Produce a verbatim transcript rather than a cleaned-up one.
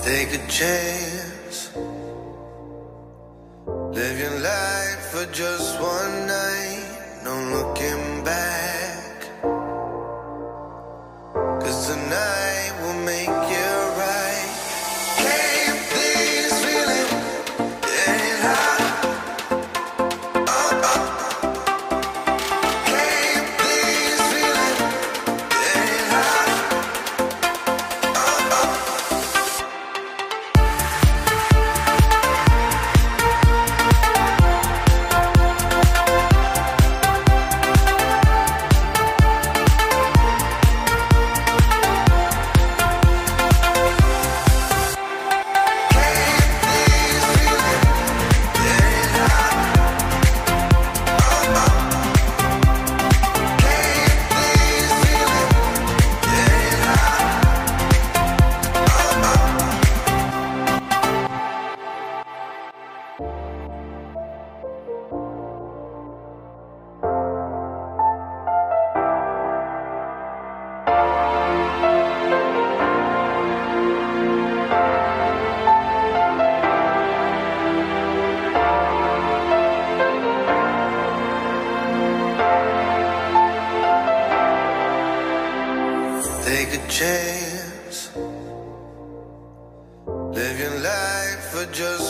Take a chance. Live your life for just one night. No looking back. 'Cause tonight will make you right. Keep this feeling getting hot. Oh, oh. Keep this feeling getting hot. Oh, oh. Take a chance. Live your life for just